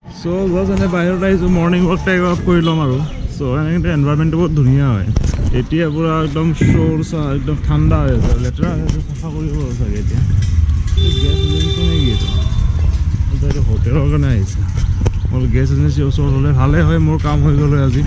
So just ane bahir aisu morning walk take off kori lom aru so ene environment bahut dhuniya hoy etia pura ekdom shor sa ekdom thanda hoy ase letra safa koribo sage etia gas agency nei giye to hotel organize mor gas agency osor hole bhale hoy mor kaam hoy golo aji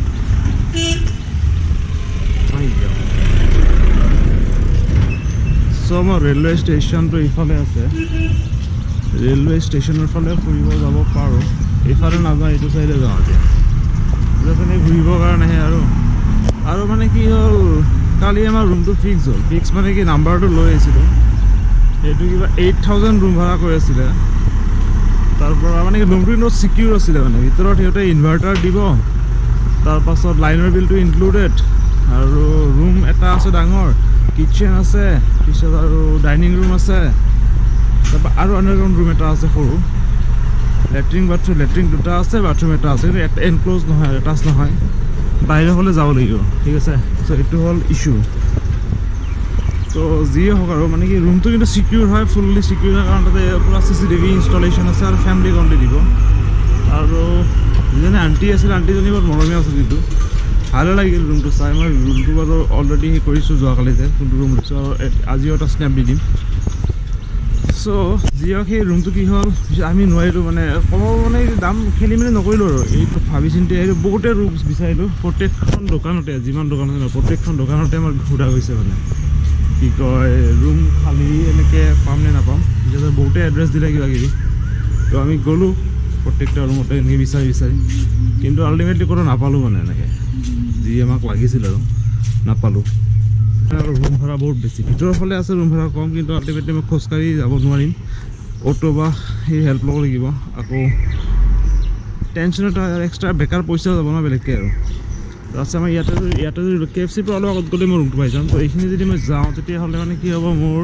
so mor railway station to ifale ase railway station er fale fuibo jabo paro ifale na ja etu side jao dia jepane fuibo karone he aru mane ki hol kali amar room to fix mane ki number to loi asilo etu kiba 8000 room bhara koi asile tarpor mane ki room to no secure asile mane bitorot hiote inverter dibo tar pasot liner bill to included aru room eta ase dangor kitchen ase pisot aru dining room ase aru underground room eta ase horu latrine bathroom duta ase bathroom eta ase enclosed no hoy attached no hoy বাইরে হলে যাব লাগিব ঠিক আছে so এটো হল issue তো জিও হকারো মানে কি রুম তো কিন্তু সিকিউর হয় ফুললি সিকিউর হয় কারণ তাতে পুরা সিসিটিভি ইনস্টলেশন আছে আর ফ্যামিলি কন্ট্রোল দিব আর যেনে আন্টি আছে আন্টি জনি বৰ মৰমী আছে কিন্তু ভালো লাগিল রুমটো চাই মই রুমটো বৰ অলৰেডি কৰিছো যোৱা কালিতে কিন্তু রুম লৈছো আজিও এটা স্ন্যাপ দি দিম সো জিও সেই রুমটো কি হল আমি নোৱাৰিলো মানে কম মানে দাম খেলি মেলি নকৰিলো আৰু এই ভাবি চিন্তি এই বহুতে রুম বিচাৰিলো প্ৰত্যেকখন দোকানতে যিমান দোকান আছে প্ৰত্যেকখন দোকানতে আমাৰ ঘুৰা গৈছে মানে কি কয় রুম খালি এনেকে পাম নে নাপাম যেটা বহুতে এড্ৰেছ দিলে কিবা কিবি তো আমি গলো প্ৰত্যেকটা রুমতে এনেকে বিচাৰি কিন্তু আলটিমেটলি কোনো নাপালো মানে এনেকে যি আমাক লাগিছিল আৰু নাপালো আৰু রুম ভাড়া বহুত বেছি ভিতৰৰ ফালে আছে রুম ভাড়া কম কিন্তু আলটিমেটলি মই খোজকাঢ়ি যাব নোৱাৰিম অটো বা সেই হেল্প ল'ব লাগিব আকৌ টেনশ্যন এটা এক্সট্ৰা বেকাৰ পইচা যাব না বেলেগকৈ আৰু আছে আমাৰ ইয়াতে যদি KFC পৰা অলপ আগত গ'লে মই ৰুমটো পাই যাম তো এইখিনি যদি মই যাওঁ তেতিয়াহ'লে মানে কি হ'ব মোৰ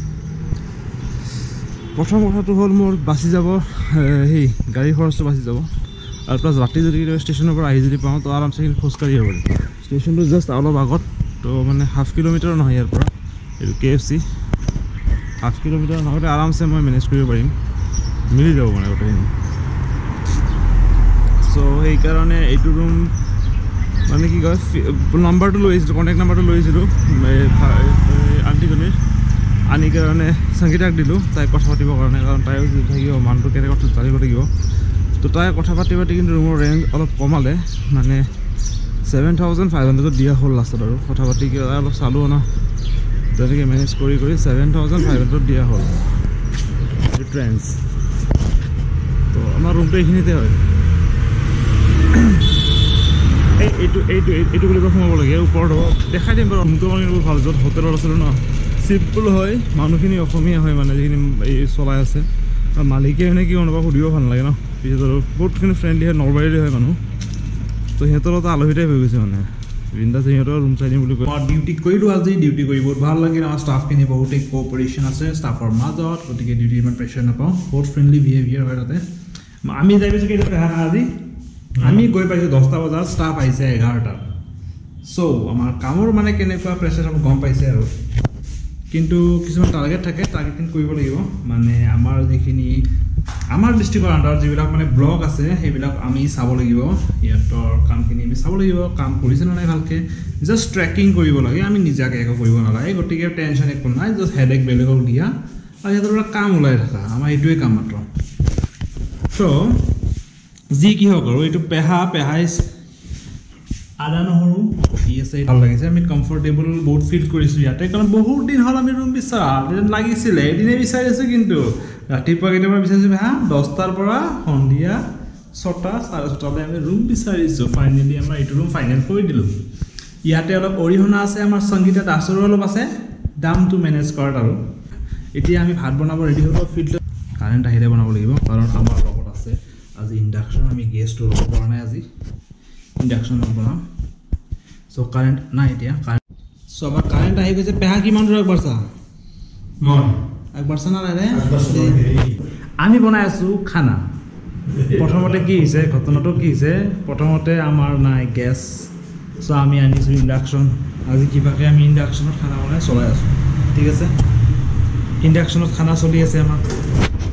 প্ৰথম কথাটো হ'ল মোৰ বাচি যাব সেই গাড়ী খৰচটো বাচি যাব আৰু প্লাছ ৰাতি যদি ষ্টেচনৰ পৰা আহি যদি পাওঁ তো আৰামছে খোজকাঢ়ি যাব পাৰিম ষ্টেচনটো জাষ্ট অলপ আগত তো মানে হাফ কিলোমিটাৰ নহয় ইয়াৰ পৰা এইটো KFC হাফ কিলোমিটাৰ নহ'লে আৰামছে মই মেনেজ কৰিব পাৰিম মিলি যাব মানে গোটেইখিনি চ' সেইকাৰণে এইটো ৰুম মানে কি কয় নাম্বাৰটো লৈ আহিছিলোঁ কণ্টেক্ট নাম্বাৰটো লৈ আহিছিলোঁ আণ্টিজনীৰ আনি কাৰণে সংগীতাক দিলোঁ তাইক কথা পাতিবৰ কাৰণে কাৰণ তাইও থাকিব মানুহটো কেনেকৈ জানিব লাগিব তো তাই কথা পাতি কিন্তু ৰুমৰ ৰেঞ্জ অলপ কমালে মানে 7500 দিয়া হ'ল লাষ্টত আৰু কথা পাতি অলপ চালোঁ ন তেনেকৈ মেনেজ কৰি 7500 দিয়া হ'ল ট্ৰেন্স তো আমাৰ ৰুমটো এইখিনিতে হয় এইটো বুলি সোমাব লাগে ওপৰত দেখাই দিম বাৰু ৰুমটো মানে ভাল য'ত হোটেলত আছিলোঁ ন চিম্পল হয় মানুহখিনি অসমীয়া হয় মানে যিখিনি এই চলাই আছে আৰু মালিকে মানে কি অনুভৱ সুধিব ভাল লাগে ন পিছত আৰু বহুতখিনি ফ্ৰেণ্ডলি হয় নলবাৰীৰে হয় মানুহ তো সিহঁতৰ আলহী টাইপ হৈ গৈছে মানে বিন্দাছ সিহঁতৰ ৰুম চাই দিম বুলি কয় ডিউটি কৰিলোঁ আজি ডিউটি কৰি বহুত ভাল লাগিল আমাৰ ষ্টাফখিনি বহুতেই কোঅপাৰেশ্যন আছে ষ্টাফৰ মাজত গতিকে ডিউটি ইমান প্ৰেছাৰ নাপাওঁ বহুত ফ্ৰেণ্ডলি বিহেভিয়াৰ হয় তাতে আমি যাই পাইছোঁ কেইটা পেহা আজি আমি গৈ পাইছোঁ 10টা বজাত ষ্টাফ আহিছে 11টাত চ' আমাৰ কামৰ মানে কেনেকুৱা প্ৰেছাৰ আমি গম পাইছে আৰু কিন্তু কিছুমান টাৰ্গেট থাকে টাৰ্গেটিং কৰিব লাগিব মানে আমাৰ যিখিনি আমাৰ ডিষ্ট্ৰিক্টৰ আণ্ডাৰত যিবিলাক মানে ব্লক আছে সেইবিলাক আমি চাব লাগিব সিহঁতৰ কামখিনি আমি চাব লাগিব কাম কৰিছে নে নাই ভালকৈ জাষ্ট ট্ৰেকিং কৰিব লাগে আমি নিজাকৈ একো কৰিব নালাগে গতিকে টেনশ্যন একো নাই জাষ্ট হেডেক বেলেগক দিয়া আৰু সিহঁতৰ পৰা কাম ওলাই থকা আমাৰ এইটোৱে কাম মাত্ৰ চ' যি কি হওক আৰু এইটো পেহাই আদা নহৰু কি আছে ভাল লাগিছে আমি কমফৰ্টেবল বহুত ফিল কৰিছোঁ ইয়াতে কাৰণ বহুত দিন হ'ল আমি ৰুম বিচাৰা লাগিছিলে এদিনে বিচাৰি আছোঁ কিন্তু ৰাতিপুৱা কেতিয়াবা বিচাৰিছোঁ পেহা 10টাৰ পৰা সন্ধিয়া 6টা 6:30লৈ আমি ৰুম বিচাৰিছোঁ ফাইনেলি আমাৰ এইটো ৰুম ফাইনেল কৰি দিলোঁ ইয়াতে অলপ অৰিহণা আছে আমাৰ সংগীতা দাসৰো অলপ আছে দামটো মেনেজ কৰাত আৰু এতিয়া আমি ভাত বনাব ৰেডি হ'ব ফিল্ডত কাৰেণ্ট আহিলে বনাব লাগিব কাৰণ আমাৰ লগত আছে আজি ইণ্ডাকশ্যন আমি গেছটো ল'ব পৰা নাই আজি ইণ্ডাকশ্যনত বনাম চ' কাৰেণ্ট নাই এতিয়া চ' আমাৰ কাৰেণ্ট আহি গৈছে পেহা কিমান দূৰ আগবাঢ়ছা আগবাঢ়ছা না নাই আমি বনাই আছোঁ খানা প্ৰথমতে কি হৈছে ঘটনাটো কি হৈছে প্ৰথমতে আমাৰ নাই গেছ চ' আমি আনিছোঁ ইণ্ডাকশ্যন আজি কিবাকৈ আমি ইণ্ডাকশ্যনত খানা বনাই চলাই আছোঁ ঠিক আছে ইণ্ডাকশ্যনত খানা চলি আছে আমাৰ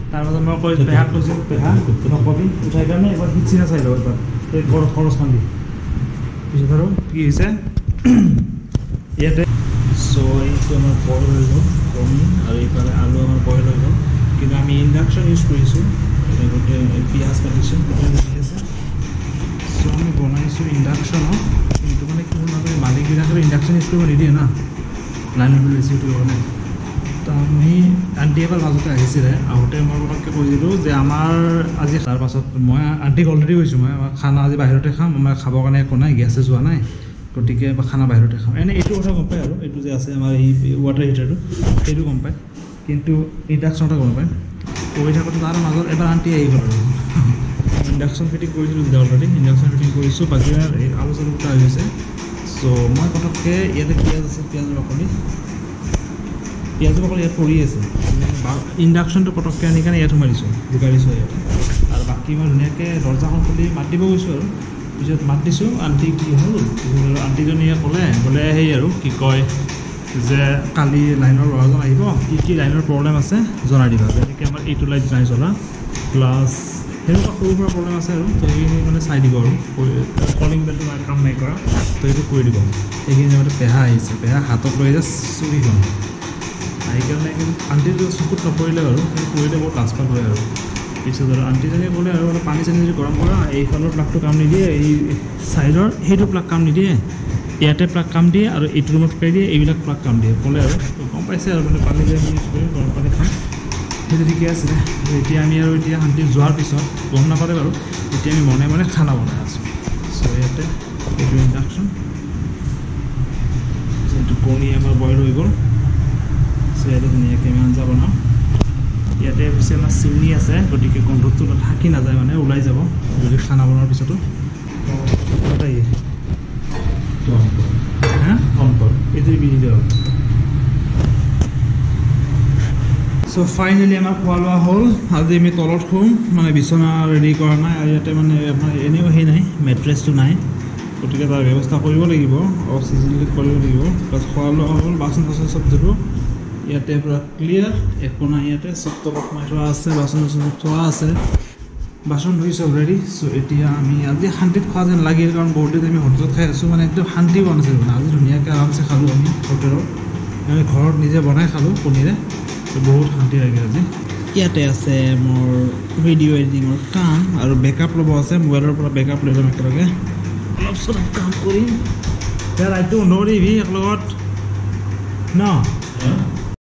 তাৰ মাজত মই কৈ পেহাক কৈছোঁ পেহা নকবি উঠাই কাৰণে এবাৰ সিচিনা চাই লওঁ এবাৰ এই খৰচখন দি পিছত আৰু কি হৈছে ইয়াতে চ' এইটো আমাৰ বইল হৈ গ'ল কণী আৰু এইফালে আলু আমাৰ বইল হৈ গ'ল কিন্তু আমি ইণ্ডাকশ্যন ইউজ কৰিছোঁ গোটেই পিঁয়াজ কাটিছোঁ গোটেই লাগি আছে চ' আমি বনাইছোঁ ইণ্ডাকশ্যনত কিন্তু মানে কি হ'ল মালিকবিলাকে ইণ্ডাকশ্যন ইউজ কৰিব নিদিয়ে না লাইনৰ বিল বেছি উঠিব কাৰণে তো আমি আণ্টি এবাৰ মাজতে আহিছিলে আহোঁতে মই পটককৈ কৈছিলোঁ যে আমাৰ আজি তাৰপাছত মই আণ্টিক অলৰেডি কৈছোঁ মই খানা আজি বাহিৰতে খাম আমাৰ খাবৰ কাৰণে একো নাই গেছে যোৱা নাই গতিকে খানা বাহিৰতে খাম এনেই এইটো কথা গম পায় আৰু এইটো যে আছে আমাৰ এই ৱাটাৰ হিটাৰটো সেইটো গম পায় কিন্তু ইণ্ডাকশ্যনটা গম পায় কৰি থাকোঁতে তাৰ মাজত এবাৰ আণ্টি আহি গ'ল আৰু ইণ্ডাকশ্যন ফিটিং কৰিছিলোঁ যেতিয়া অলৰেডি ইণ্ডাকশ্যন ফিটিং কৰিছোঁ বাকী এই আলু চালু গোটা হৈ গৈছে চ' মই পটককৈ ইয়াতে পিঁয়াজ আছে পিঁয়াজৰ বাকলি ইয়াত পৰি আছে ইণ্ডাকশ্যনটো পটককৈ আনি কাৰণে ইয়াত সোমাই দিছোঁ জোকাই দিছোঁ ইয়াত আৰু বাকী মই ধুনীয়াকৈ দৰ্জাখন খুলি মাত দিব গৈছোঁ আৰু পিছত মাত দিছোঁ আণ্টি কি হ'ল আণ্টিজনীয়ে ক'লে বোলে সেই আৰু কি কয় যে কালি লাইনৰ ল'ৰাজন আহিব কি লাইনৰ প্ৰব্লেম আছে জনাই দিবা যেনেকৈ আমাৰ এইটো লাইট নাই জ্বলা প্লাছ সেনেকুৱা সৰু সুৰা প্ৰব্লেম আছে আৰু তো সেইখিনি মানে চাই দিব আৰু কলিং বেলটো কাম নাই কৰা তো সেইটো কৰি দিব সেইখিনি জেগাতে পেহা আহিছে পেহা হাতত লৈ আহিছে চুৰিখন সেইকাৰণে কিন্তু আণ্টিটো চকুত নপৰিলে বাৰু কিন্তু পৰিলে বৰ কাজপাত হয় আৰু পিছত আৰু আণ্টিজনীয়ে ক'লে আৰু অলপ পানী চানী যদি গৰম কৰা এইফালৰ প্লাগটো কাম নিদিয়ে এই ছাইডৰ সেইটো প্লাগ কাম নিদিয়ে ইয়াতে প্লাগ কাম দিয়ে আৰু এইটো ৰুমত পাই দিয়ে এইবিলাক প্লাগ কাম দিয়ে ক'লে আৰু গম পাইছে আৰু মানে পানী যে আমি ইউজ কৰি গৰম পানী খাম সেইটো ঠিকে আছিলে এতিয়া আমি আৰু এতিয়া শান্তি যোৱাৰ পিছত গম নাপালে বাৰু এতিয়া আমি মনে মনে খানা বনাই আছোঁ চ' ইয়াতে এইটো ইণ্ডাকশ্যন এইটো কণী আমাৰ বইল হৈ গ'ল চ' ইয়াতে ধুনীয়াকৈ আমি আঞ্জা বনাওঁ ইয়াতে পিছে আমাৰ চিমনি আছে গতিকে গোন্ধটো থাকি নাযায় মানে ওলাই যাব যদি খানা বনোৱাৰ পিছতো হা অন্তৰ এইটো বিধি দিয়ক চ' ফাইনেলি আমাৰ খোৱা লোৱা হ'ল আজি আমি তলত শুম মানে বিচনা ৰেডি কৰা নাই আৰু ইয়াতে মানে আপোনাৰ এনেও সেই নাই মেট্ৰেছটো নাই গতিকে তাৰ ব্যৱস্থা কৰিব লাগিব অক্সিজেন কৰিব লাগিব প্লাছ খোৱা লোৱা হ'ল বাচন চাচন চব ধুলোঁ ইয়াতে পূৰা ক্লিয়াৰ একো নাই ইয়াতে চব তলত সোমাই থোৱা আছে বাচন চাচন থোৱা আছে বাচন ধুই চব ৰেডি চ' এতিয়া আমি আজি শান্তিত খোৱা যেন লাগিল কাৰণ বহুত দিন আমি হোটেলত খাই আছোঁ মানে একদম শান্তি বনাইছিল মানে আজি ধুনীয়াকৈ আৰামছে খালোঁ আমি হোটেলত আমি ঘৰত নিজে বনাই খালোঁ কণীৰে বহুত শান্তি লাগিল আজি ইয়াতে আছে মোৰ ভিডিঅ' এডিটিঙৰ কাম আৰু বেকআপ ল'ব আছে মোবাইলৰ পৰা বেকআপ লৈ ল'ম একেলগে অলপ চলপ কাম কৰিম ৰাইটো নৰিবি এক লগত ন